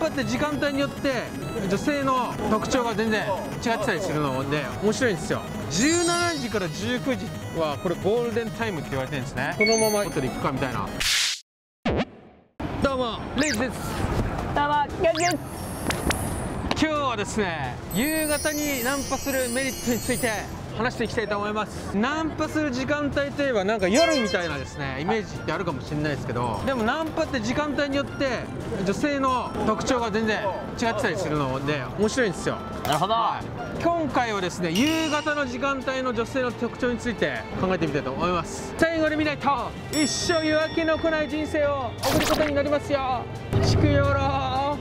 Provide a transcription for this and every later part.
パって時間帯によって女性の特徴が全然違ってたりするので面白いんですよ。17時から19時はこれゴールデンタイムって言われてるんですね。このままホテル行くかみたいな。どうもレイジです。 どうもガジです。 今日はですね、夕方にナンパするメリットについて話していきたいと思います。ナンパする時間帯といえばなんか夜みたいなですねイメージってあるかもしれないですけど、でもナンパって時間帯によって女性の特徴が全然違ってたりするので面白いんですよ。 なるほど、 今回はですね夕方の時間帯の女性の特徴について考えてみたいと思います。最後に見ないと一生夜明けの来ない人生を送ることになりますよ。しくよろ。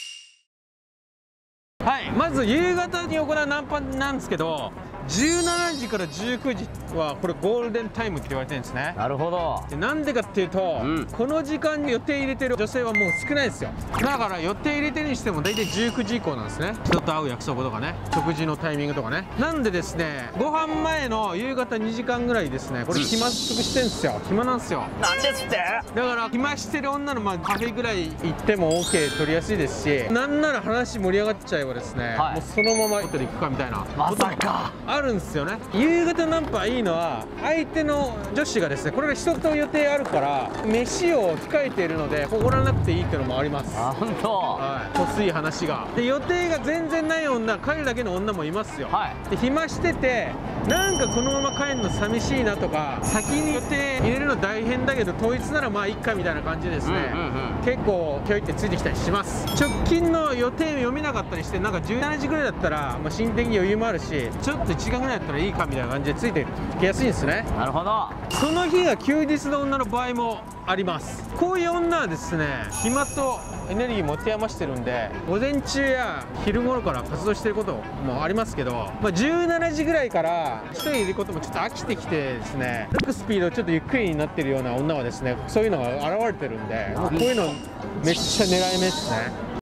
はい、まず夕方に行うナンパなんですけど、17時から19時はこれゴールデンタイムって言われてるんですね。 なるほど。 でなんでかっていうと、この時間に予定入れてる女性はもう少ないですよ。だから予定入れてるにしても大体19時以降なんですね。人と会う約束とかね、食事のタイミングとかね。なんでですね、ご飯前の夕方2時間ぐらいですね、これ暇つぶしてるんですよ。暇なんですよ。 なんですって。 だから暇してる女のカフェぐらい行っても OK 取りやすいですし、なんなら話盛り上がっちゃえばですね、もうそのままホテル行くかみたいなまさかあるんですよね。夕方ナンパいいのは相手の女子がですね、これが人と予定あるから飯を控えているのでおごらなくていいっていうのもあります。 あ、本当。 はい、欲しい話がで、予定が全然ない女、帰るだけの女もいますよ。で暇しててなんかこのまま帰るの寂しいなとか、先に予定入れるの大変だけど統一ならまあいっかみたいな感じでですね、結構距離ってついてきたりします。直近の予定読めなかったりして、なんか17時ぐらいだったら、まあ、心的に余裕もあるし、ちょっと1時間ぐらいだったらいいかみたいな感じでついてきやすいんですね。 なるほど。 その日が休日の女の場合もあります。こういう女はですね、暇とエネルギー持て余してるんで、午前中や昼頃から活動してることもありますけど、まあ、17時ぐらいから一人いることもちょっと飽きてきてですね、歩くスピードちょっとゆっくりになってるような女はですね、そういうのが現れてるんで、もうこういうのめっちゃ狙い目ですね。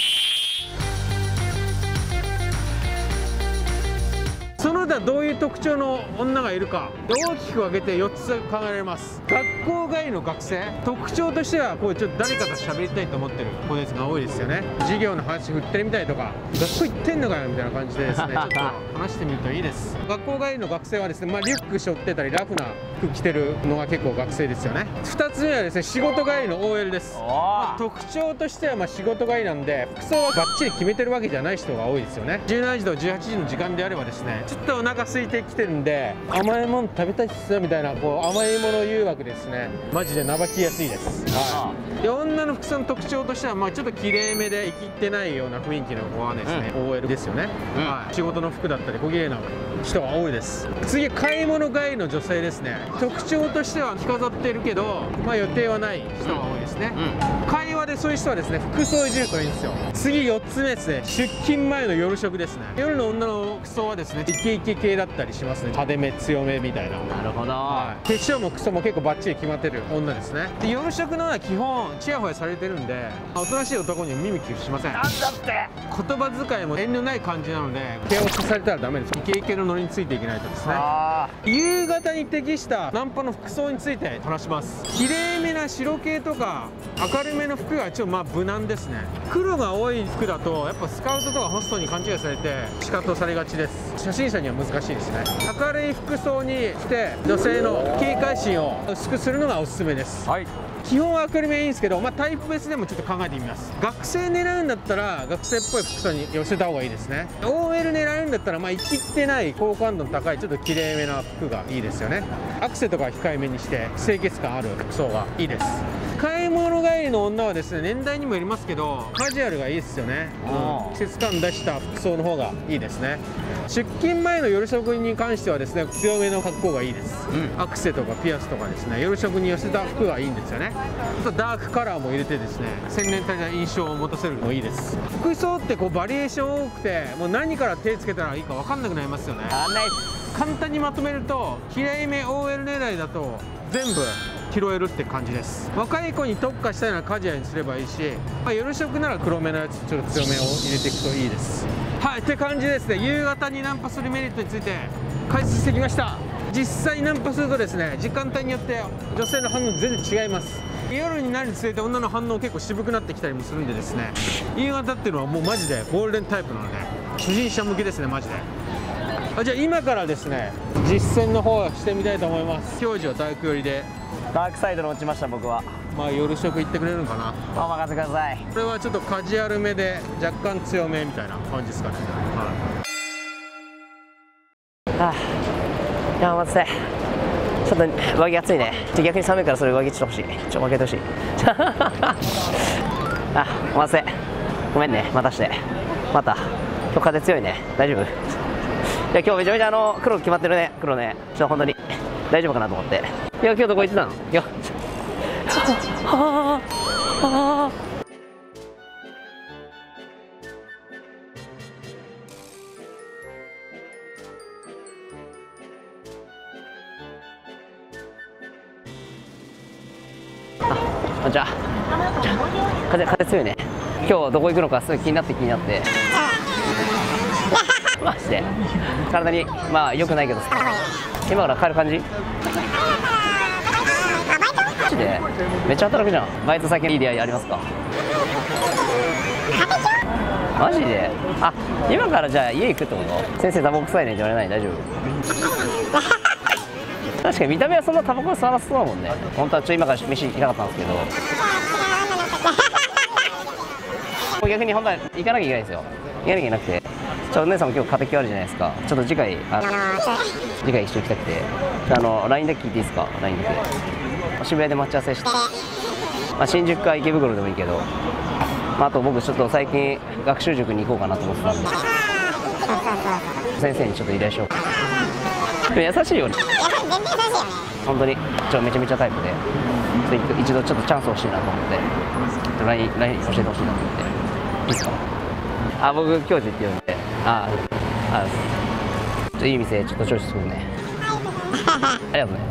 その他どういう特徴の女がいるか大きく分けて4つ考えられます。学校帰りの学生、特徴としてはこうちょっと誰かと喋りたいと思ってる子ですが多いですよね。授業の話振ってるみたいとか、学校行ってんのかよみたいな感じでですねちょっと話してみるといいです。学校帰りの学生はですね、リュック背負ってたりラフな服着てるのが結構学生ですよね。2つ目はですね、仕事帰りの OL です。特徴としては仕事帰りなんで、服装はバッチリ決めてるわけじゃない人が多いですよね。17時と18時の時間であればですね、ちょっとお腹空いてきてるんで甘いもの食べたいっすよみたいな、こう甘いもの誘惑ですね、マジでなばきやすいです。で女の服装の特徴としては、ちょっときれいめで生きってないような雰囲気の子はですね、OL ですよね。仕事の服だったり小綺麗な人が多いです。次、買い物帰りの女性ですね。特徴としては着飾ってるけど、予定はない人が多いですね。会話でそういう人はですね、服装いじるといいんですよ。次、4つ目ですね、出勤前の夜食ですね。夜の女の服装はですね、イケイケ系だったりしますね。派手め強めみたいな。 なるほど。 化粧も服装も結構バッチリ決まってる女ですね。で夜食のは基本チヤホヤされてるんで、おとなしい男には見向きしません。 なんだって。 言葉遣いも遠慮ない感じなので、手をされたらダメです。イケイケのノリについていけないとですね。夕方に適したナンパの服装について話します。綺麗めな白系とか明るめの服が無難ですね。黒が多い服だとやっぱスカウトとかホストに勘違いされてシカトされがちです。初心者には難しいですね。明るい服装にして女性の警戒心を薄くするのがおすすめです。基本は明るめいいんですけど、タイプ別でもちょっと考えてみます。学生狙うんだったら学生っぽい服装に寄せた方がいいですね。 OL 狙うんだったら生きってない好感度の高いちょっと綺麗めな服がいいですよね。アクセとか控えめにして清潔感ある服装がいいです。買い物帰りの女はですね、年代にもよりますけどカジュアルがいいですよね。季節感出した服装の方がいいですね。出勤前の夜食に関してはですね、強めの格好がいいです。アクセとかピアスとかですね、夜食に寄せた服がいいんですよね。あとダークカラーも入れてですね、洗練された印象を持たせるのもいいです。服装ってバリエーション多くて、もう何から手つけたらいいか分かんなくなりますよね。簡単にまとめると、きれいめ OL 狙いだと全部拾えるって感じです。若い子に特化したようなカジュアルにすればいいし、夜食なら黒めのやつちょっと強めを入れていくといいです。って感じですね。夕方にナンパするメリットについて解説してきました。実際ナンパするとですね、時間帯によって女性の反応全然違います。 夜になるにつれて女の反応結構渋くなってきたりもするんでですね、夕方っていうのはもうマジでゴールデンタイプなので初心者向けですね、マジで。じゃあ今からですね実践の方してみたいと思います。教授は大工寄りでダークサイドに落ちました僕は。 まあ夜食行ってくれるのかな。 お任せください。 これはちょっとカジュアルめで若干強めみたいな感じですかね。 はあ、いや、待って、ちょっと上着暑いね。逆に寒いからそれ上着ちょっと欲しい。負けてほしい。あ、お待たせ。ごめんね、待たして。また今日風強いね。大丈夫？いや、今日めちゃめちゃ黒決まってるね。黒ね、ちょっと本当に大丈夫かなと思って。いや、今日どこ行ってたの？いや、はあ、はあ。こんにちは。風強いね。今日どこ行くのかすごい気になって。マジで体にまあ良くないけど今から帰る感じ？マジでめっちゃ働くじゃん。バイト先にいい出会いありますか？マジで？あ、今からじゃあ家行くってこと？先生タバコ臭いねって言われない？大丈夫？確かに見た目はそんなタバコ吸わなそうだもんね。本当は今から飯行きたかったんですけど逆に本当は行かなきゃいけないんですよ。行かなきゃいけなくて、お姉さんも今日家庭教あるじゃないですか。ちょっと次回一緒行きたくて、LINE だけ聞いていいですか？ LINE だけ渋谷で待ち合わせして、新宿か池袋でもいいけど、あと僕ちょっと最近学習塾に行こうかなと思ってたんで先生にちょっと依頼しようかな。優しいよね。本当にめちゃめちゃタイプで、一度ちょっとチャンス欲しいなと思って LINE 教えてほしいなと思って。いいですか？あ、僕教授って呼んで、いい店ちょっとチョイスするね。ありがとうね。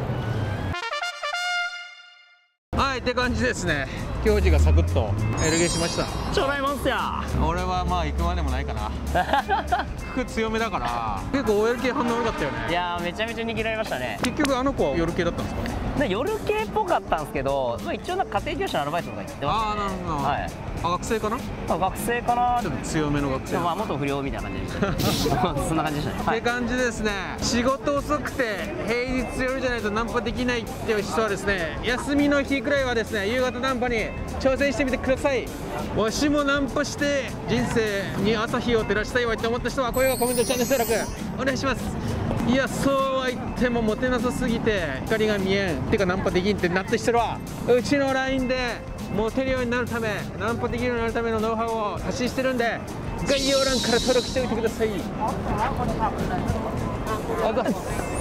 はい、って感じですね。教授がサクッと L ゲーしました。 ちょろいもんっすよ。 俺はまあ行くまでもないかな服強めだから結構 OL 系反応悪かったよね。 いやー、めちゃめちゃ握られましたね。 結局あの子は夜系だったんですか？ 夜系っぽかったんですけど、一応なんか家庭教師のアルバイトとか言ってましたね。 ああ、なるほど。 はい。 学生かな？ 学生かな。 ちょっと強めの学生。 まあ元不良みたいな感じでしたそんな感じでしたね。 って感じですね。仕事遅くて平日夜じゃないとナンパできないっていう人はですね、休みの日くらいはですね、夕方ナンパに挑戦してみてください。わしもナンパして人生に朝日を照らしたいわって思った人は高評価、コメント、チャンネル登録お願いします。いや、そうは言ってもモテなさすぎて光が見えんってかナンパできんってなった人は、うちの LINE でモテるようになるため、ナンパできるようになるためのノウハウを発信してるんで、概要欄から登録しておいてください。ありがとうございます。